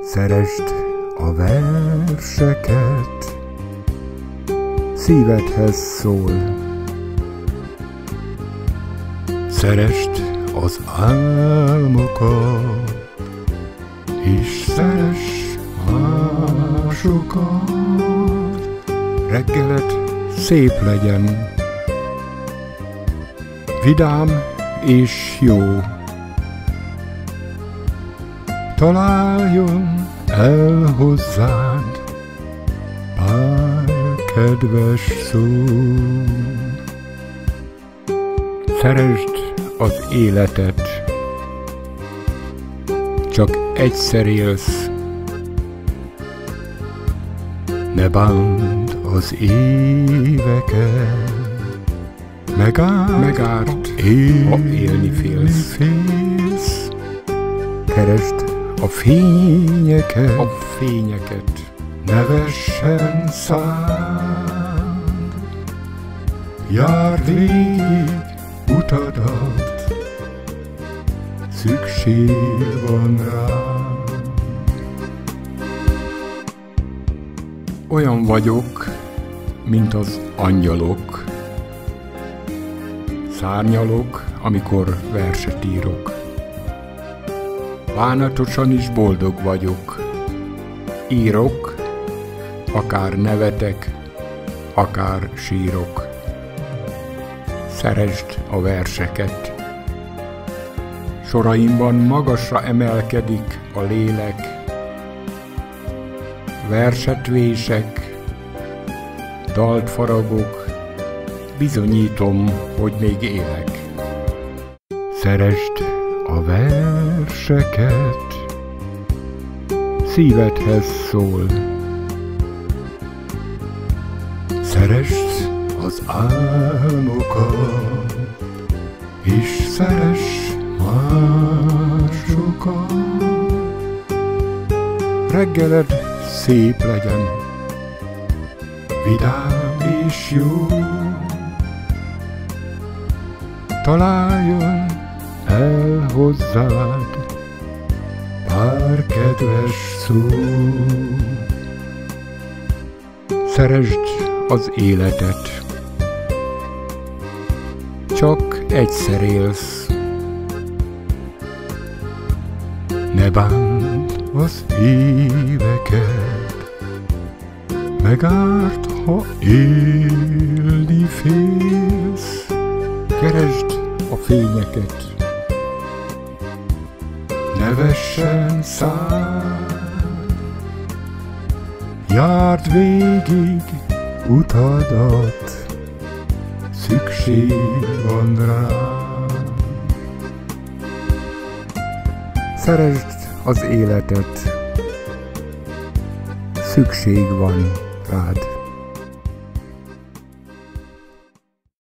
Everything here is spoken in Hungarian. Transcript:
Szeresd a verseket, szívedhez szól. Szeresd az álmokat, és szeress másokat. Reggeled szép legyen, vidám és jó. Találjon el hozzád pár kedves szó. Szeresd az életet, csak egyszer élsz. Ne bánd az éveket, megárt, ha élni félsz. Keresd a fényeket, ne vessen szád. Járd végig utadat, szükség van rád. Olyan vagyok, mint az angyalok, szárnyalok, amikor verset írok. Bánatosan is boldog vagyok, írok, akár nevetek, akár sírok. Szeresd a verseket, soraimban magasra emelkedik a lélek. Verset vések, dalt faragok, bizonyítom, hogy még élek. Szeresd a verseket, szívedhez szól. Szeresd az álmokat, és szeress másokat. Reggeled szép legyen, vidám és jó. Találjon el hozzád pár kedves szó. Szeresd az életet, csak egyszer élsz. Ne bánd az éveket, megárt, ha élni félsz. Keresd a fényeket, ne vessen szád. Járd végig utadat, szükség van rád. Szeresd az életet, szükség van rád.